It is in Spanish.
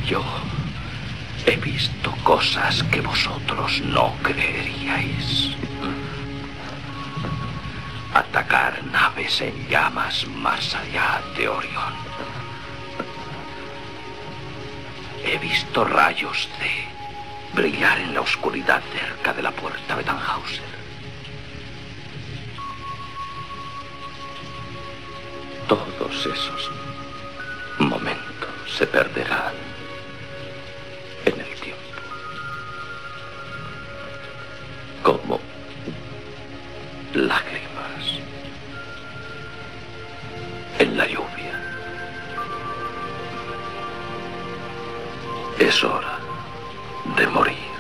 Yo he visto cosas que vosotros no creeríais. Atacar naves en llamas más allá de Orión. He visto rayos de brillar en la oscuridad cerca de la puerta de Tannhäuser. Todos esos momentos se perderán en el tiempo. Como lágrimas en la lluvia. Es hora de morir.